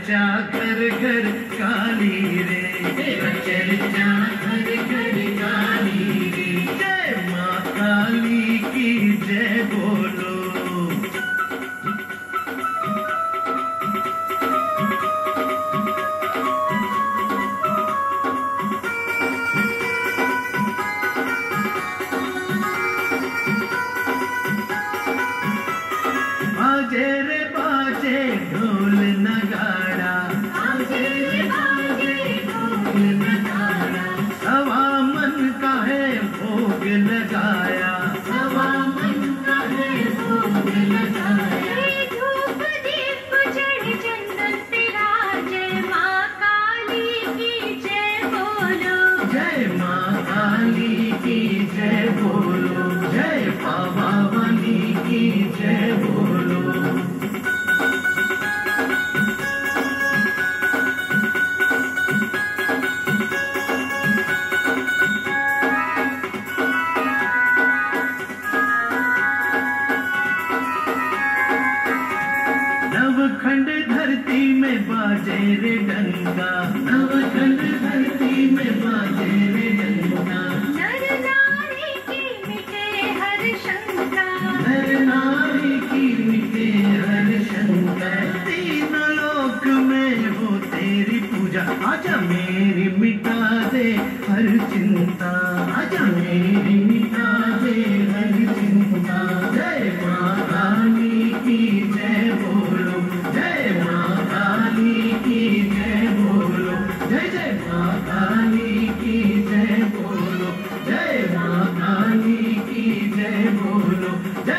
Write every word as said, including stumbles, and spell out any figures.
चर्चा घर घर काली रे, तेरा चर्चा घर घर काली रे। जय माँ काली की जय बोलो। बाजे रे बाजे ढोल नगाड़ा, बाजे रे बाजे ढोल नगाड़ा। सवा मन का है भोग लगाया, सवा मन का है भोग लगाया। धूप दीप जड़ चंदन तेरा, जय माँ काली की जय बोलो। जय माँ काली की जय बोलो, जय बाबा वाली की जय बोलो। नवखंड धरती में बाजे रे डंका, नवखंड धरती में बाजे रे डंका। नर नारी की मिटे हर शंका, नर नारी की मिटे हर शंका। तीन लोक में हो तेरी पूजा, आजा मेरी मिटा दे हर चिंता, आजा मेरी मिटा दे हर चिंता। जय माँ काली की जय बोलो, जय माँ काली की जय बोलो, जय जय माँ काली की जय बोलो, जय माँ काली की जय बोलो, जय